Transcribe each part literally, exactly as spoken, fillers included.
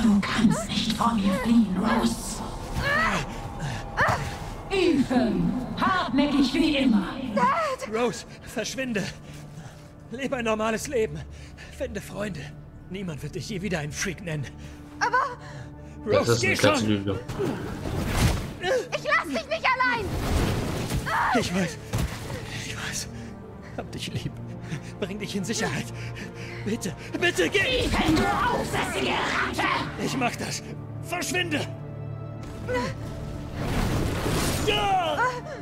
Du kannst nicht vor mir fliehen, Rose. Ethan, hartnäckig wie immer. Dad! Rose, verschwinde. Lebe ein normales Leben. Finde Freunde. Niemand wird dich je wieder einen Freak nennen. Aber... Das Rose, ist eine geh ganze schon! Lüge. Ich lass dich nicht allein! Ich weiß. Ich weiß. Hab dich lieb. Bring dich in Sicherheit. Bitte, bitte geh! Ethan, du aufsässige Ratte! Ich mach das. Verschwinde! Ja!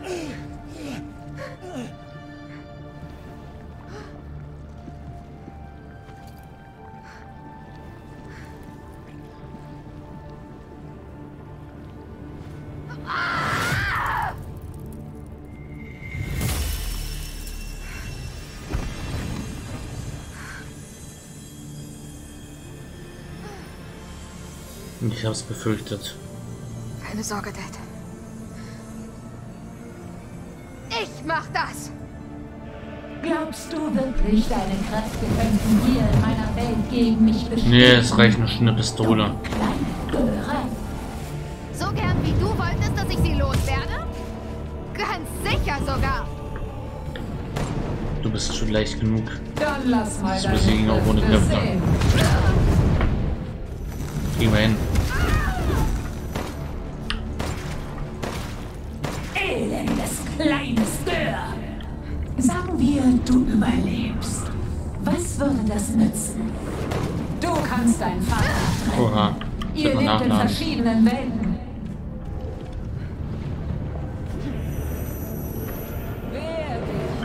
Ich hab's befürchtet. Keine Sorge, Dad. Ich mach das! Glaubst du wirklich, deine Kräfte könnten hier in meiner Welt gegen mich bestehen? Nee, es reicht nur schon eine Pistole. Kleine Göre. So gern wie du wolltest, dass ich sie loswerde? Ganz sicher sogar! Du bist schon leicht genug. Dann lass mal Das besiegen auch ohne Kräfte Kräfte. sehen. Geh mal hin. Elendes kleines Stör. Sagen wir, du überlebst. Was würde das nützen? Du kannst deinen Vater treffen. Oha. Ihr Sollte man lebt in nachladen. verschiedenen Welten. Wer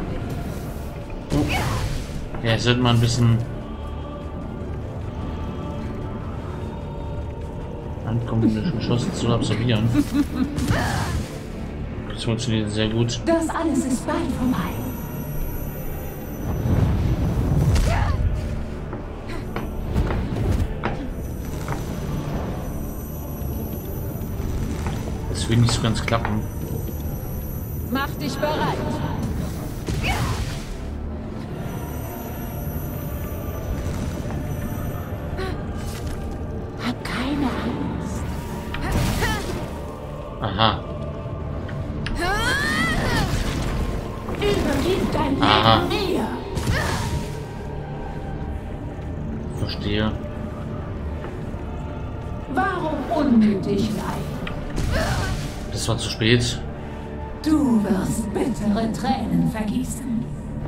will Ja, es wird mal ein bisschen ankommende Geschosse zu absolvieren. Das funktioniert sehr gut. Das alles ist bald vorbei. Das will nicht so ganz klappen. Mach dich bereit. Hab keine Angst. Aha. Übergib dein Aha. Leben mir. Verstehe. Warum unnötig leiden? Das war zu spät. Du wirst bittere Tränen vergießen.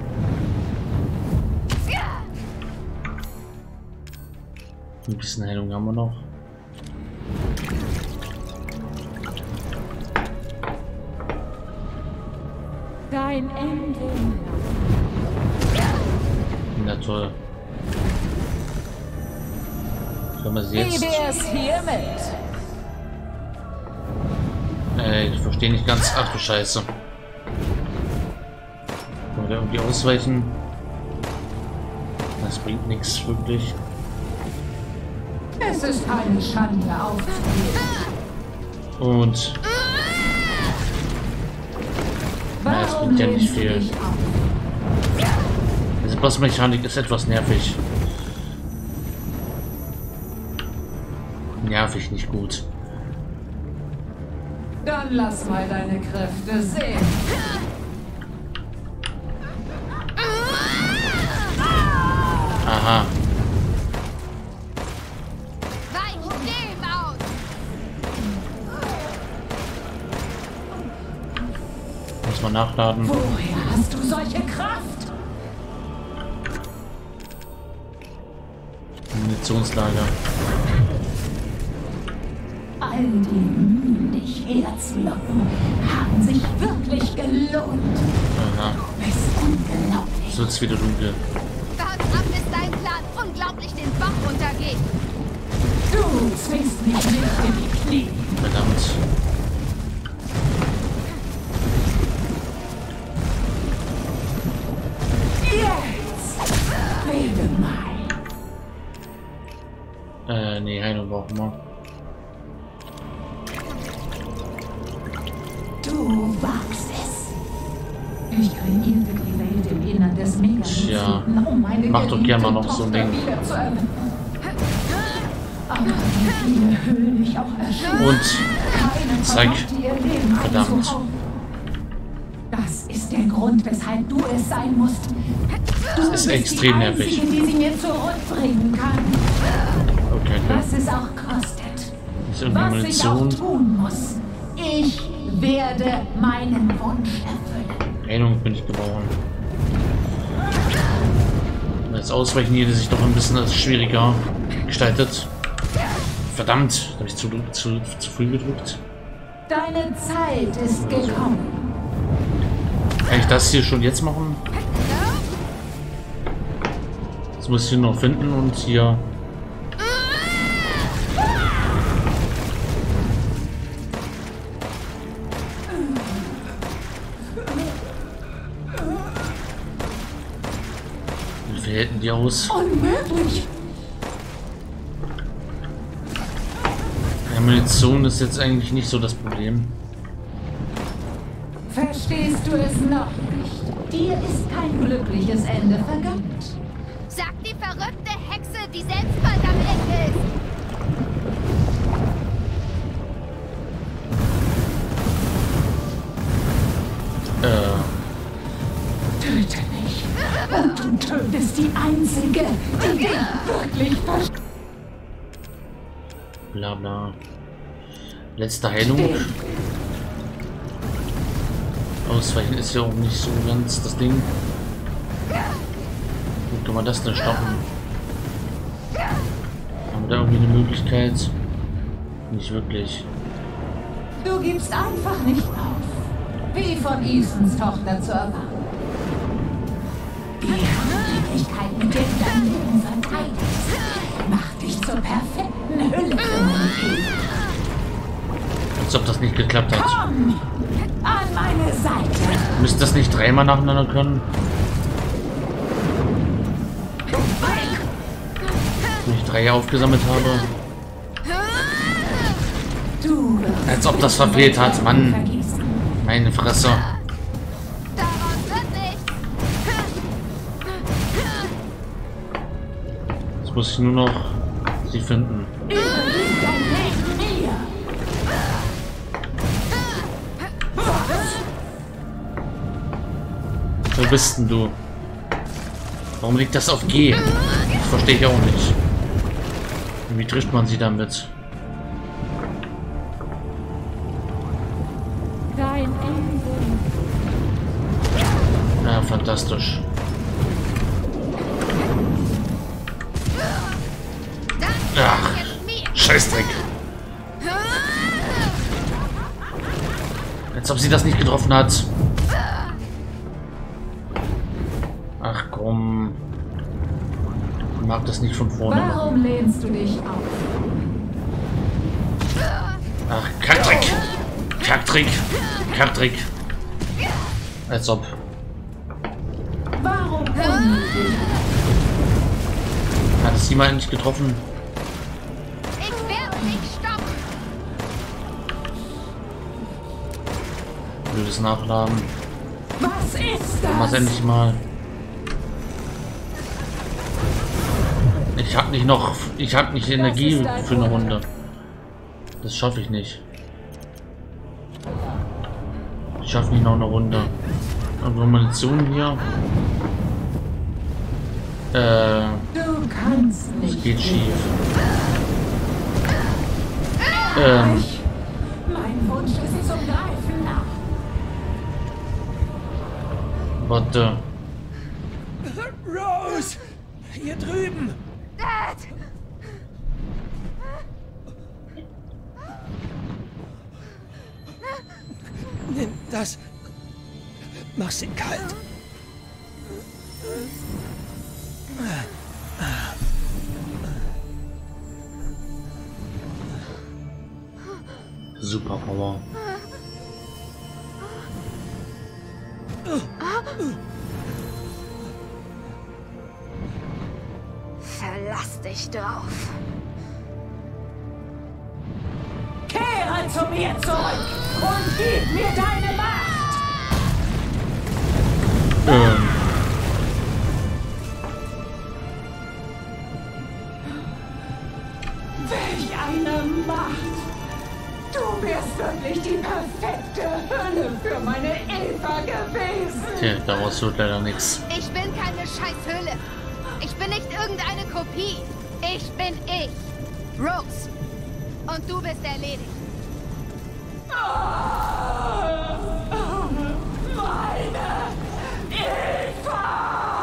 Ein bisschen Heilung haben wir noch. Dein Ende. Na toll. Können wir sie jetzt? Wie wär's hiermit? Äh, ich verstehe nicht ganz. Ach du Scheiße. Können wir irgendwie ausweichen? Das bringt nichts wirklich. Es ist eine Schande aufzugeben. Und na, das bringt ja nicht viel. lehnst du dich auf? Diese Bossmechanik ist etwas nervig. Nervig, nicht gut. Dann lass mal deine Kräfte sehen. Aha. Weich dem aus! Muss man nachladen. Woher hast du solche Kraft? Munitionslager. All die Mühen, dich herzulocken, haben sich wirklich gelohnt. Aha. Du bist unglaublich. So wird's wieder dunkel. Wart ab, bis dein Plan unglaublich den Bach runtergeht! Du zwingst mich nicht in die Knie. Verdammt. Jetzt! Rede mal. Äh, nee, Heilung brauchen wir. Du wagst es. Ich kreierte die Welt im Innern des Tja, Megalithiten, um meine mach doch geliebte gern mal noch so ein Tochter Ding. wiederzuerwecken. Aber wie viele Höhlen ich auch erschlug. Und Keine zeig. vermochte ihr Leben Verdammt. einzuhauen. Das ist der Grund, weshalb du es sein musst. Du ist bist extrem die nervig. Einzige, die sie mir zurückbringen kann. Okay, okay. Was es auch kostet. Ist irgendwie Was ich auch Munition. tun muss. Ich werde meinen Wunsch erfüllen. Heilung bin ich gebrochen. Das Ausweichen hier sich doch ein bisschen als schwieriger gestaltet. Verdammt, da habe ich zu, zu, zu früh gedrückt. Deine Zeit ist gekommen. Kann ich das hier schon jetzt machen? Das muss ich hier noch finden und hier. Wie viel hätten die aus? Unmöglich. Ja, Munition ist jetzt eigentlich nicht so das Problem. Verstehst du es noch nicht? Dir ist kein glückliches Ende vergönnt. Sagt die verrückte Hexe, die selbst bald am Ende ist. Äh, Töte mich. Und du tötest die Einzige, die dich wirklich versteht. bla bla. Letzte Heilung. Ausweichen ist ja auch nicht so ganz das Ding. Wie kann man das denn stoppen? Haben wir da irgendwie eine Möglichkeit? Nicht wirklich. Du gibst einfach nicht auf. Wie von Ethans Tochter zu erwarten. Die Hartnäckigkeit, mit der du dein Leben verteidigst, macht dich zur perfekten Hülle für mein Leben. Als ob das nicht geklappt hat. Komm an meine Seite. Müsste das nicht dreimal nacheinander können? Wenn ich drei aufgesammelt habe. Du wirst Als ob das verfehlt hat, Mann. vergießen. Meine Fresse. Daraus wird nichts. Jetzt muss ich nur noch sie finden. Übergib dein Leben mir. Wo bist denn du? Warum liegt das auf G? Das verstehe ich auch nicht. Wie trifft man sie damit? Dein Ende. Ja, fantastisch. Ach, Scheißdreck. Als ob sie das nicht getroffen hat. Ach komm. Ich mag das nicht von vorne machen. Warum lehnst du dich auf? Ach, Kackdreck. Kackdreck. Kackdreck. Als ob. Warum unmöglich? Hat es jemand nicht getroffen? Ich werde dich stoppen. Blödes Nachladen. Was ist Mach das? endlich mal. Ich hab nicht noch. Ich hab nicht Energie für eine Runde. Das schaffe ich nicht. Ich schaffe nicht noch eine Runde. Irgendwo Munition hier. Äh, Du kannst das nicht. geht schief. Ähm, Ich. Mein Wunsch ist zum Greifen nah. warte. Rose! Hier drüben! Dad! Nimm das. Mach sie kalt. Superpower. Verlass dich drauf. Kehre zu mir zurück und gib mir deine Macht. Ähm. wärst wirklich die perfekte Hölle für meine Eva gewesen. Tja, daraus wird leider nichts. Ich bin keine Scheißhöhle. Ich bin nicht irgendeine Kopie. Ich bin ich. Rose. Und du bist erledigt. Oh, meine Eva!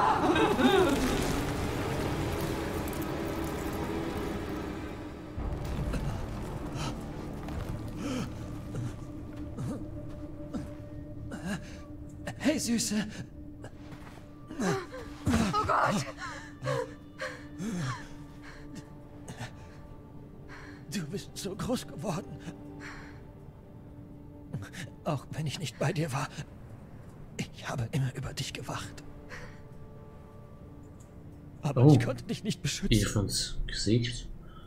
Hey, Süße. Oh Gott. Du bist so groß geworden. Auch wenn ich nicht bei dir war, ich habe immer über dich gewacht. Aber Oh. ich konnte dich nicht beschützen. Evans Gesicht.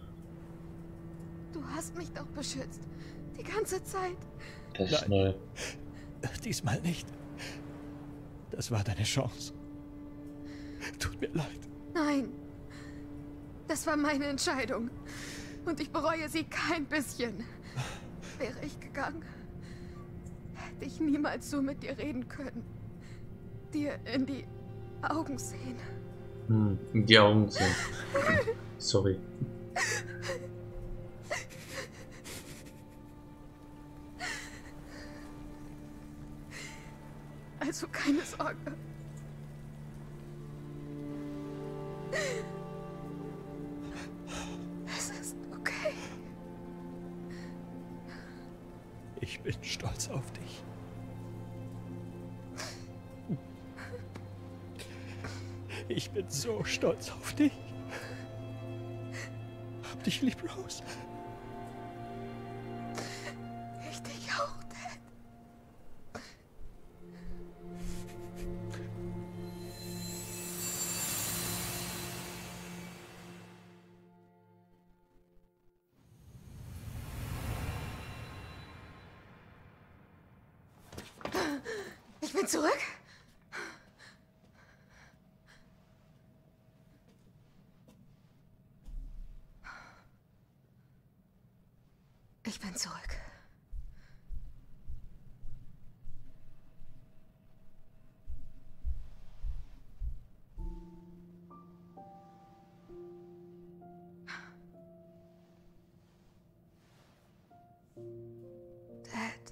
Du hast mich doch beschützt. Die ganze Zeit. Das ist Nein. neu. Diesmal nicht. Das war deine Chance. Tut mir leid. Nein. Das war meine Entscheidung. Und ich bereue sie kein bisschen. Wäre ich gegangen, hätte ich niemals so mit dir reden können. Dir in die Augen sehen. Hm, in die Augen sehen. Sorry. Also keine Sorge. Es ist okay. Ich bin stolz auf dich. Ich bin so stolz auf dich. Hab dich lieb, Rose. Ich dich auch, Dad. Ich bin zurück. Ich bin zurück. Dad.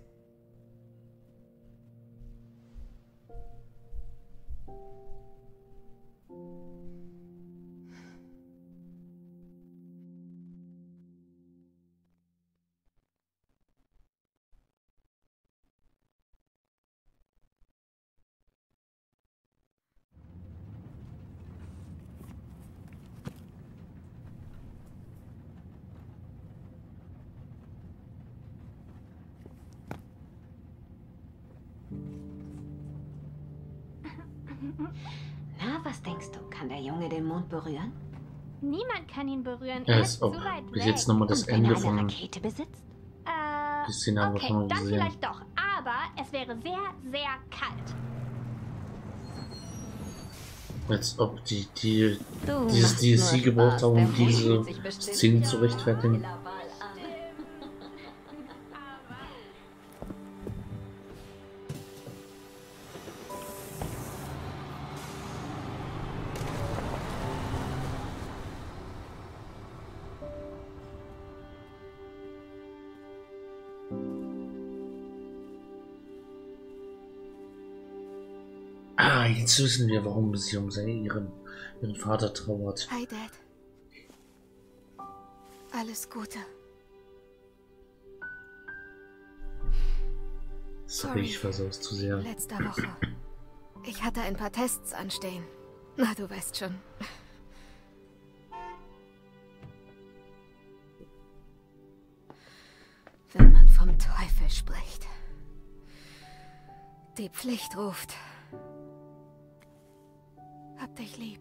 Na, was denkst du? Kann der Junge den Mond berühren? Niemand kann ihn berühren. Ja, Er ist ist auch zu weit bis weg. jetzt nochmal das Und wenn er Ende eine von. Rakete besitzt? Äh, Die Szene haben wir okay, schon mal dann gesehen. vielleicht doch. Aber es wäre sehr, sehr kalt. Als ob die, die Du dieses machst D L nur C gebraucht Spaß. haben, Der um Mond diese fühlt sich bestimmt Szene zu rechtfertigen. mit der Wahl an. Ah, jetzt wissen wir, warum sie um seinen, ihren, ihren Vater trauert. Hi, Dad. Alles Gute. Sorry, ich versuch's zu sehr. Letzte Woche. Ich hatte ein paar Tests anstehen. Na, du weißt schon. Wenn man vom Teufel spricht. Die Pflicht ruft. Hab dich lieb.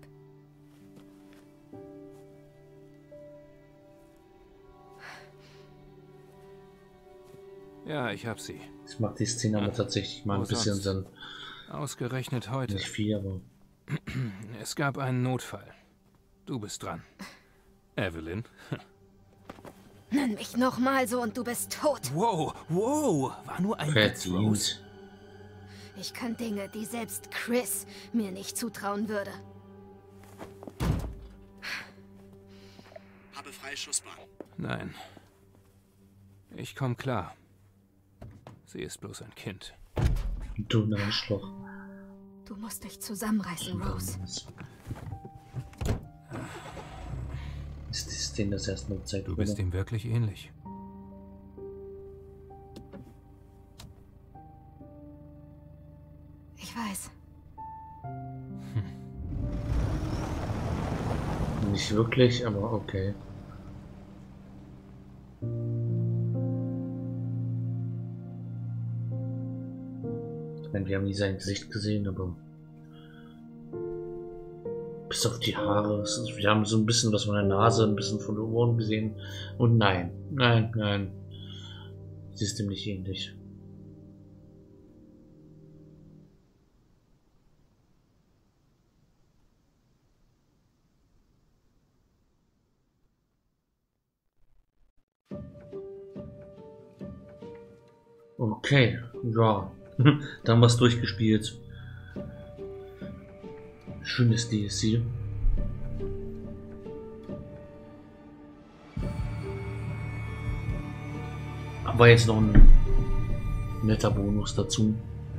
Ja, ich hab sie. Ich mag die Szene aber tatsächlich mal ein Wo bisschen sonst? dann. Ausgerechnet heute. Nicht viel, aber. Es gab einen Notfall. Du bist dran. Evelyn. Nenn mich nochmal so und du bist tot. Wow, wow, war nur ein Witz, Rose. Verdient. Ich kann Dinge, die selbst Chris mir nicht zutrauen würde. Habe Freischussbahn. Nein. Ich komm klar. Sie ist bloß ein Kind. Du Arschloch. Du musst dich zusammenreißen, Rose. Ist das denn das erste Mal Zeit? Du bist ihm wirklich ähnlich. Ich weiß. Nicht wirklich, aber okay. Ich meine, wir haben nie sein Gesicht gesehen, aber bis auf die Haare. Es ist, wir haben so ein bisschen was von der Nase, ein bisschen von den Ohren gesehen. Und nein, nein, nein. Sie ist ihm nicht ähnlich. Okay, ja. Da haben wir es durchgespielt. Schönes D L C. Aber jetzt noch ein netter Bonus dazu.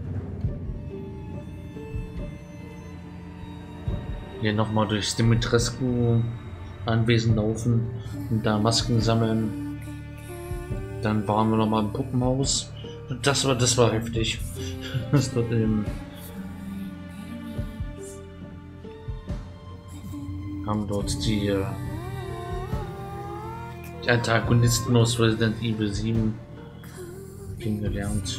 Hier nochmal durchs Dimitrescu Anwesen laufen und da Masken sammeln. Dann waren wir nochmal im Puppenhaus. Das war, das war heftig. Das dort im haben dort die, äh, die Antagonisten aus Resident Evil sieben kennengelernt.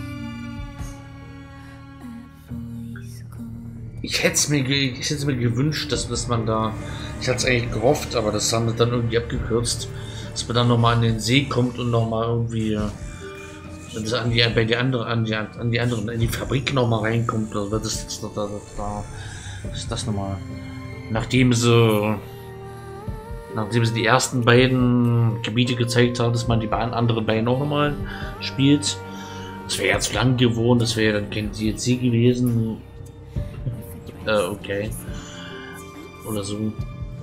Ich hätte es mir, ich hätte mir gewünscht, dass, dass man da, ich hatte es eigentlich gehofft, aber das haben wir dann irgendwie abgekürzt, dass man dann nochmal an den See kommt und nochmal irgendwie das an die, bei die andere, an die, an die anderen, in die Fabrik nochmal reinkommt, oder das, das, das, das, das ist das nochmal. Nachdem sie, nachdem sie die ersten beiden Gebiete gezeigt haben, dass man die beiden anderen beiden auch nochmal spielt. Das wäre ja zu lang geworden, das wäre dann kein D L C gewesen. äh, okay. Oder so.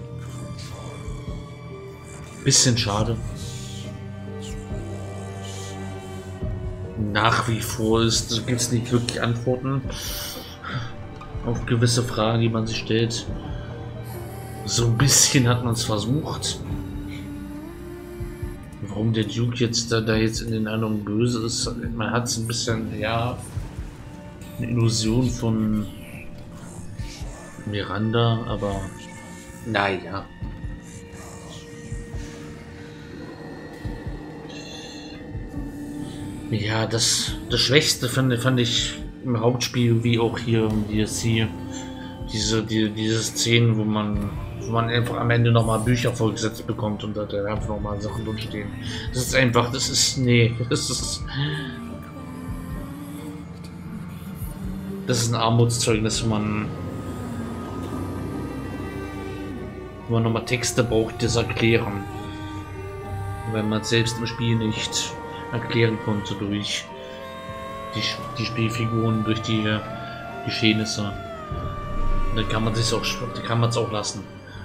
Bisschen schade. Nach wie vor ist, gibt es nicht wirklich Antworten auf gewisse Fragen, die man sich stellt. So ein bisschen hat man es versucht. Warum der Duke jetzt da, da jetzt in den Erinnerungen böse ist, man hat es ein bisschen, ja, eine Illusion von Miranda, aber naja. Ja, das, das Schwächste fand, fand ich im Hauptspiel wie auch hier im D L C. Diese, die, diese Szenen, wo man, wo man einfach am Ende nochmal Bücher vorgesetzt bekommt und da einfach nochmal Sachen drinstehen. Das ist einfach, das ist, nee, das ist, das ist ein Armutszeugnis, wenn man, wenn man nochmal Texte braucht, die das erklären. Wenn man es selbst im Spiel nicht erklären konnte durch die, die Spielfiguren, durch die Geschehnisse. Dann kann man sich auch, dann kann man es auch lassen.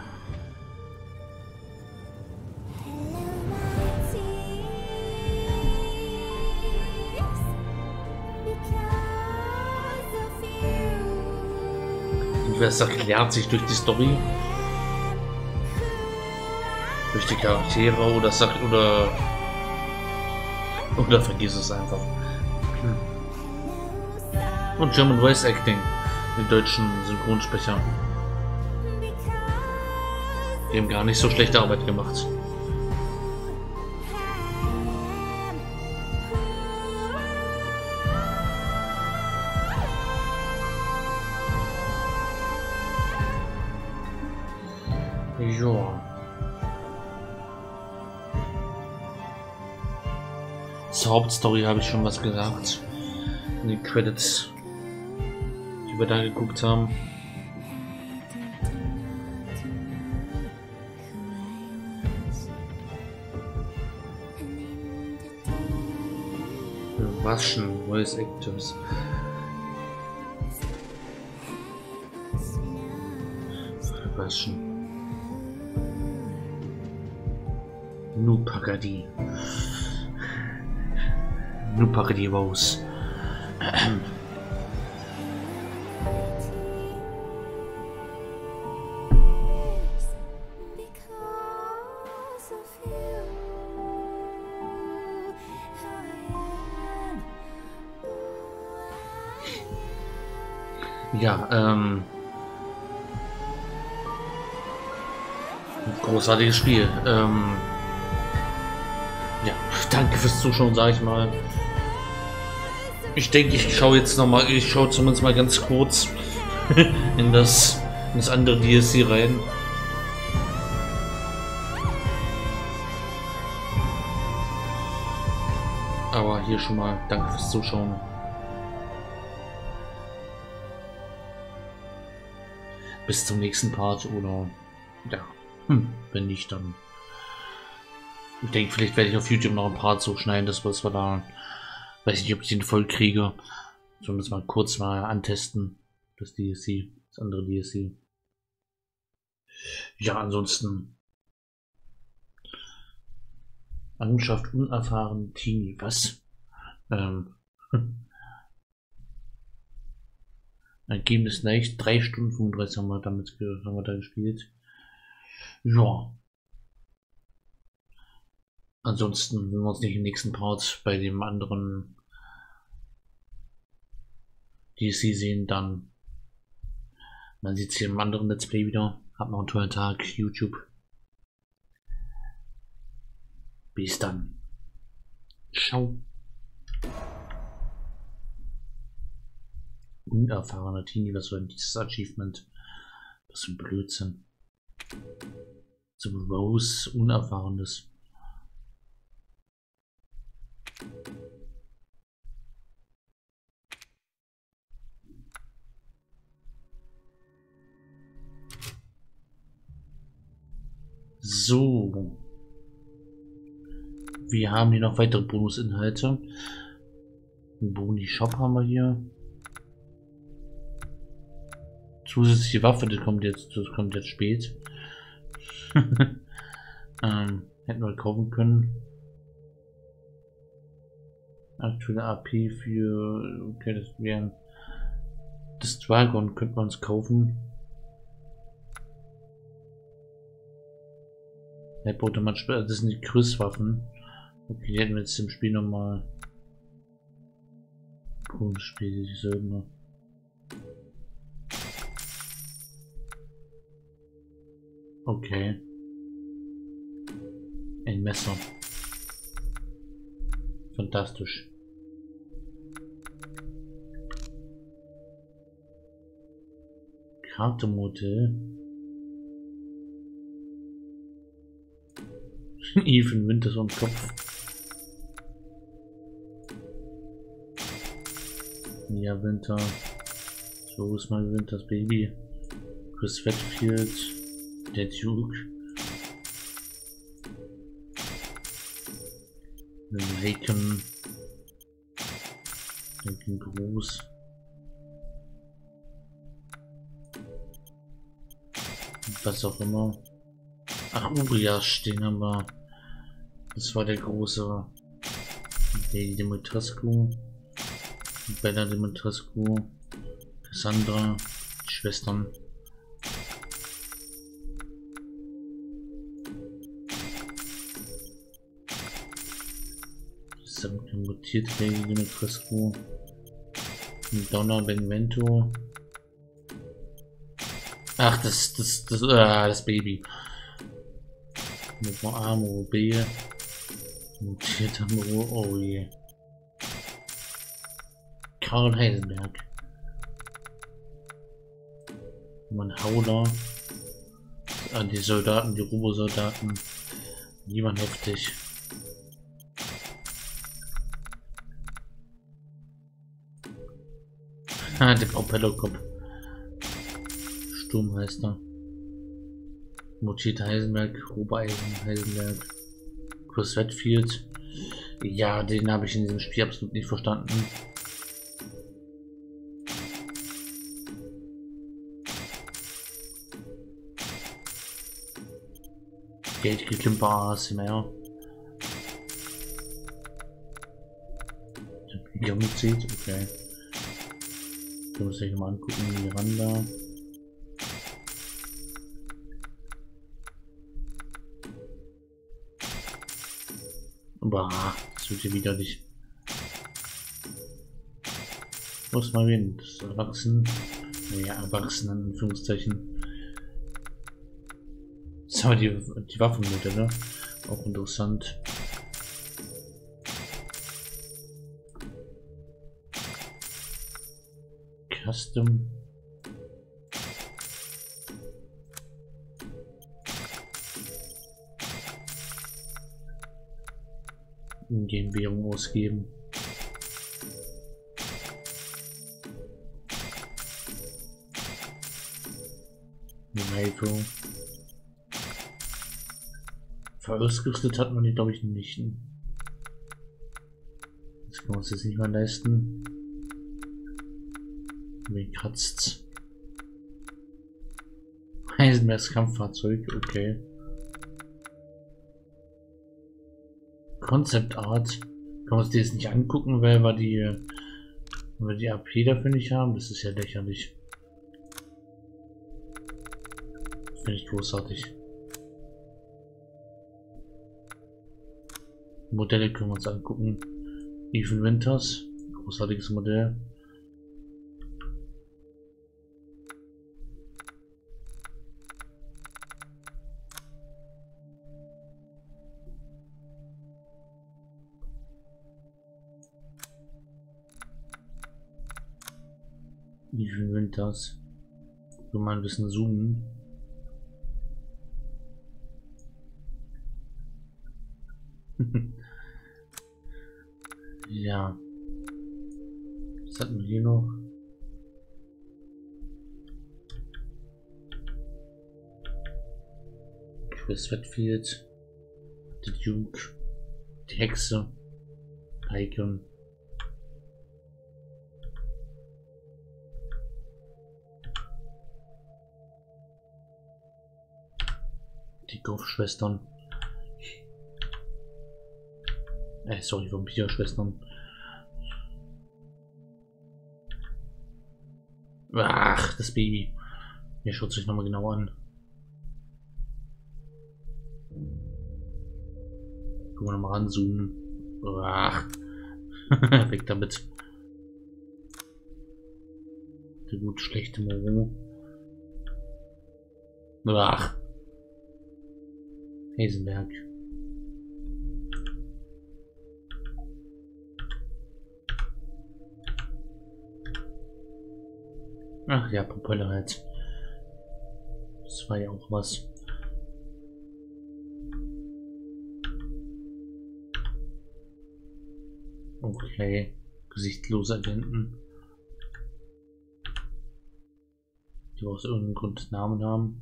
Entweder es erklärt sich durch die Story, durch die Charaktere, oder sagt oder oder vergiss es einfach. Und German Voice Acting, die deutschen Synchronsprecher. Die haben gar nicht so schlechte Arbeit gemacht. Ja. Zur Hauptstory habe ich schon was gesagt. In den Credits, die wir da geguckt haben. Waschen, Voice Actors. Waschen. Nu Pagadi. Nu Pagadi Rose. Ja, ähm... großartiges Spiel. Ähm... Ja, danke fürs Zuschauen, sage ich mal. Ich denke, ich schaue jetzt noch mal, ich schaue zumindest mal ganz kurz in das, in das andere D L C rein. Aber hier schon mal danke fürs Zuschauen. Bis zum nächsten Part oder ja, hm, wenn nicht, dann ich denke, vielleicht werde ich auf YouTube noch ein Part so schneiden, dass wir es da, weiß nicht, ob ich den voll kriege. Sollen wir es mal kurz mal antesten, das D L C, das andere D L C. Ja, ansonsten Angenschaft unerfahren Teenie, was? Ähm. Ergebnis leicht, drei Stunden fünfunddreißig haben wir damit haben wir da gespielt. Ja. Ansonsten, wenn wir uns nicht im nächsten Part bei dem anderen D L C sehen, dann man sieht es hier im anderen Let's Play wieder. Habt noch einen tollen Tag, YouTube. Bis dann. Ciao. Unerfahrener Teenie, was soll denn dieses Achievement? Was für ein Blödsinn. So Rose, Unerfahrenes. So. Wir haben hier noch weitere Bonusinhalte. Einen Boni-Shop haben wir hier. Zusätzliche Waffe, das kommt jetzt, das kommt jetzt spät. ähm, hätten wir kaufen können. Aktuelle A P für, okay, das wären, das Dragon könnte man uns kaufen. Halbautomatisch, das sind die Krüsswaffen. Okay, die hätten wir jetzt im Spiel nochmal. Cooles Spiel, die Söldner. Okay. Ein Messer. Fantastisch. Kartemodell. Even Winters am Kopf. Ja, Winter. So ist mal Winters Baby. Chris Redfield. Der Duke. Laken. Laken groß. Was auch immer. Ach, Urias, den haben wir. Das war der große. Lady Dimitrescu. Bella Dimitrescu. Cassandra. Die Schwestern. Mutiert Lady Dimitrescu. Donna Benvento. Ach, das, das, das, ah, das Baby. Mo A, Mo B. Mutierter Mo, oh je. Karl Heisenberg. Mein Hauler. Ah, die Soldaten, die Robosoldaten. Die waren heftig. Ah, der Propellerkopf. Sturm heißt er. Mutierter Heisenberg, Robeisen Heisenberg. Chris Redfield. Ja, den habe ich in diesem Spiel absolut nicht verstanden. Geldgeklimper A S M R. Ja, mitzieht, okay. Da muss ich mal angucken, Miranda. Bah, das wird hier widerlich. Muss mal wen, das Erwachsenen. Naja, Erwachsenen, in Anführungszeichen. Das ist aber die, die Waffenmodelle. Auch interessant. Custom. Ingame-Währung ausgeben. Rifle. Ausgerüstet hat man die, glaube ich, nicht. Das können wir uns jetzt nicht mehr leisten. Wie kratzt. Eisenbergs Kampffahrzeug, okay. Concept Art. Können wir uns die jetzt nicht angucken, weil wir die, weil wir die A P dafür nicht haben. Das ist ja lächerlich. Finde ich großartig. Modelle können wir uns angucken. Ethan Winters, großartiges Modell. Ethan Winters. So mal ein bisschen zoomen. Ja. Was hatten wir hier noch? Chris Redfield, The Duke, die Hexe, Icon. Die Golfschwestern. Äh, sorry, Vampirschwestern. Ach, das Baby. Hier schaut sich nochmal genau an. Gucken wir nochmal ranzoomen. Ach. Weg damit. Der gut schlechte Moro. Ach. Heisenberg. Ach ja, Propeller halt. Das war ja auch was. Okay. Gesichtlose Agenten. Die aus irgendeinem Grund Namen haben.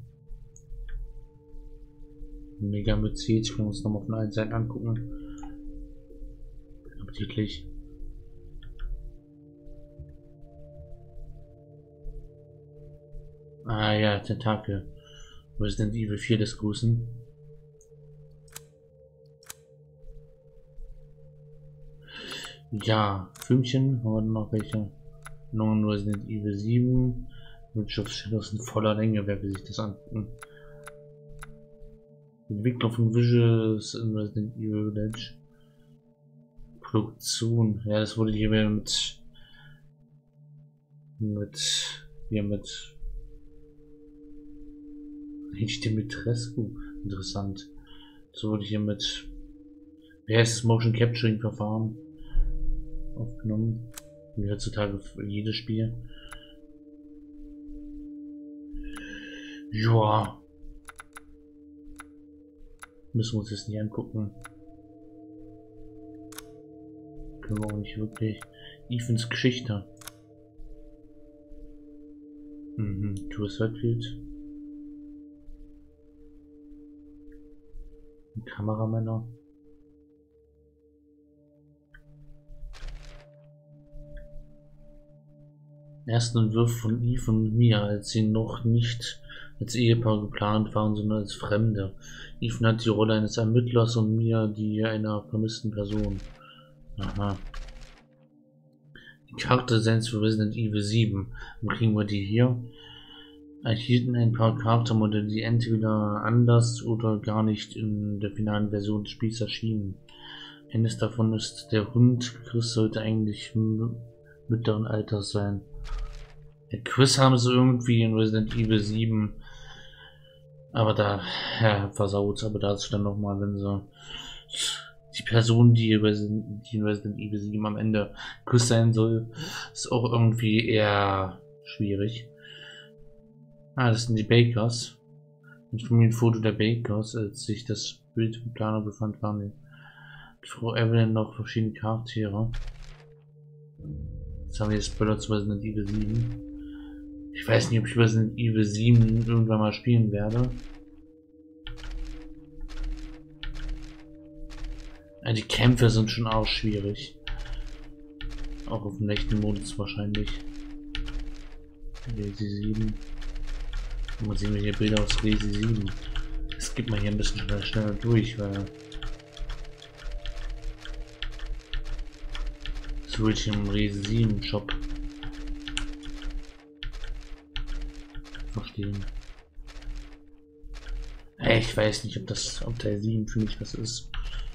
Mega Mycet, können wir uns nochmal von allen Seiten angucken. Appetitlich. Ah ja, Tentakel. Resident Evil vier des Grüßen. Ja, Filmchen, haben wir noch welche? Non Resident Evil sieben. Witch of Shadows in voller Länge, wer will sich das angucken? Entwicklung von Visuals in Resident Evil Village. Produktion. Ja, das wurde hier mit mit hier mit H D Mitrescu. Interessant. So wurde hier mit wie heißt das Motion Capturing Verfahren aufgenommen. Wie heutzutage für jedes Spiel. Ja. Müssen wir uns das nicht angucken. Können wir auch nicht wirklich. Ethans Geschichte. Mhm. Chris Redfield. Kameramänner. ersten Entwurf von Eve und Mia, als sie noch nicht als Ehepaar geplant waren, sondern als Fremde. Eve hat die Rolle eines Ermittlers und Mia die einer vermissten Person. Aha. Die Charakterdesigns für Resident Evil sieben. Wo kriegen wir die hier? Erhielten ein paar Charaktermodelle, die entweder anders oder gar nicht in der finalen Version des Spiels erschienen. Eines davon ist der Hund. Chris sollte eigentlich mittleren Alters sein. Ja, Chris haben sie irgendwie in Resident Evil sieben, aber da, ja, versaut, aber dazu dann nochmal, wenn sie die Person, die, Resident, die in Resident Evil sieben am Ende Chris sein soll, ist auch irgendwie eher schwierig. Ah, das sind die Bakers. Ich finde ein Foto der Bakers, als sich das Bild im Planer befand, waren die Frau Evelyn noch verschiedene Charaktere. Jetzt haben wir jetzt Spoiler zu Resident Evil sieben. Ich weiß nicht, ob ich Resident Evil sieben irgendwann mal spielen werde. Ja, die Kämpfe sind schon auch schwierig. Auch auf dem nächsten Modus wahrscheinlich. Resi sieben. Mal sehen wir hier Bilder aus Resi sieben. Das geht mal hier ein bisschen schneller, schneller durch, weil das will ich im Resi sieben Shop verstehen. Ich weiß nicht, ob das ob Teil sieben für mich was ist.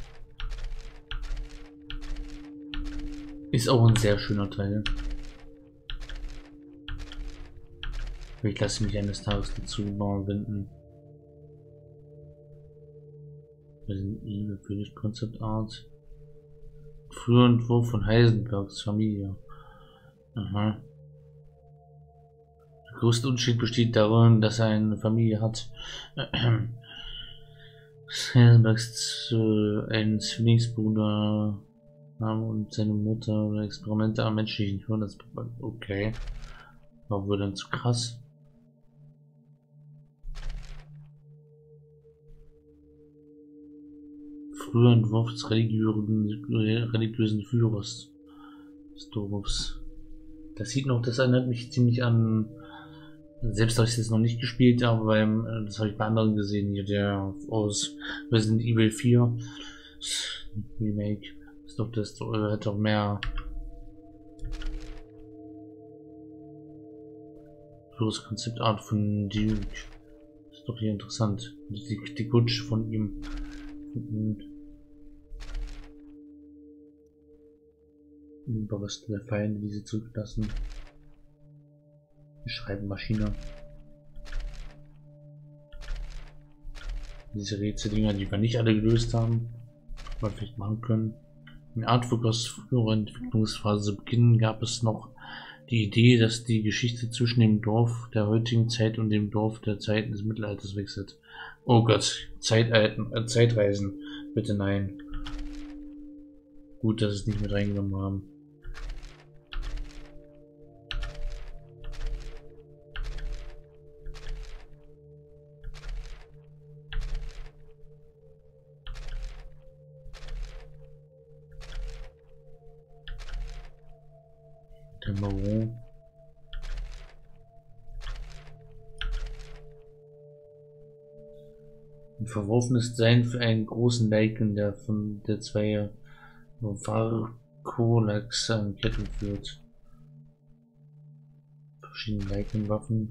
Ist auch ein sehr schöner Teil. Ich lasse mich eines Tages dazu überwinden. Resident Evil für die Concept Art. Früher Entwurf von Heisenbergs Familie. Aha. Der größte Unterschied besteht darin, dass er eine Familie hat. Heisenbergs äh, ein Zwillingsbruder und seine Mutter Experimente am menschlichen Hirn. Das okay. War wohl dann zu krass. Früher Entwurf des religiösen, religiösen Führers des Dorfs. Das sieht noch, das erinnert mich ziemlich an, selbst habe ich es jetzt noch nicht gespielt, aber beim, das habe ich bei anderen gesehen, hier der aus Resident Evil vier Remake. Das ist doch, das hat doch mehr das Konzeptart von Duke. Das ist doch hier interessant. Die, die Kutsche von ihm. Und Überreste der Feinde, die sie zurücklassen. Die Schreibmaschine. Diese Rätseldinger, die wir nicht alle gelöst haben, aber vielleicht machen können. In Artwork aus früherer Entwicklungsphase zu Beginn gab es noch die Idee, dass die Geschichte zwischen dem Dorf der heutigen Zeit und dem Dorf der Zeiten des Mittelalters wechselt. Oh Gott, Zeitalten, äh, Zeitreisen. Bitte nein. Gut, dass sie es nicht mit reingenommen haben. Der Baron. Ein verworfenes Sein für einen großen Lichen, der von der zwei Varkolax an Ketten führt. Verschiedene Lichen-Waffen.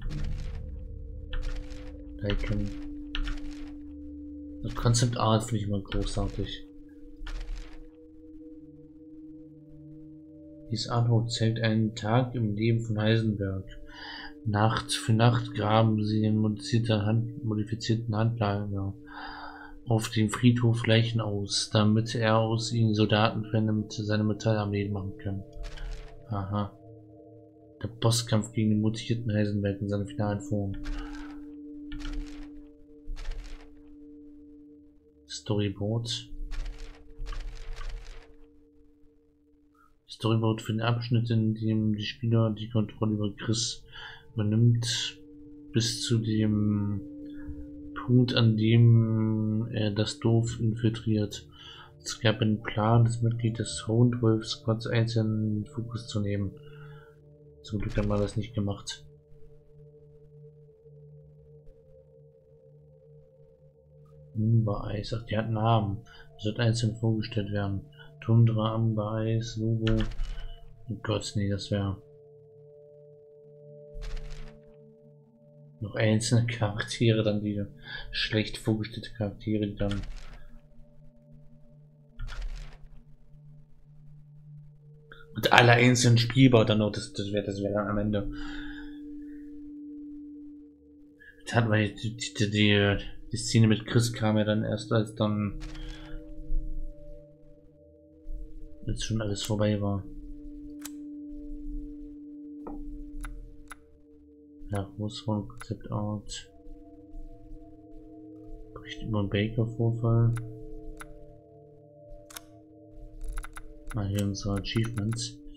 Lichen. Das Concept Art finde ich immer großartig. Dies Artwork zeigt einen Tag im Leben von Heisenberg. Nacht für Nacht graben sie den modifizierten, Hand, modifizierten Handlager auf dem Friedhof Leichen aus, damit er aus ihnen Soldaten für seine Metallarmee machen kann. Aha. Der Bosskampf gegen den mutierten Heisenberg in seiner finalen Form. Storyboard. Storyboard für den Abschnitt, in dem die Spieler die Kontrolle über Chris übernimmt, bis zu dem Punkt, an dem er das Dorf infiltriert. Es gab einen Plan, das Mitglied des Houndwolf Squads einzeln in den Fokus zu nehmen. Zum Glück haben wir das nicht gemacht. Amber Eis, ach, die hat Namen. Das wird einzeln vorgestellt werden. Tundra, Amber Eis, Logo. Oh Gott, nee, das wäre noch einzelne Charaktere, dann die schlecht vorgestellte Charaktere, die dann mit alle einzelnen spielbar dann noch, das, das wäre das wäre dann am Ende. Das hat man die, die, die, die Szene mit Chris kam ja dann erst, als dann jetzt schon alles vorbei war. Ja, Großraum, Konzept Art. Bericht über einen Baker-Vorfall. Ah, hier unsere Achievements.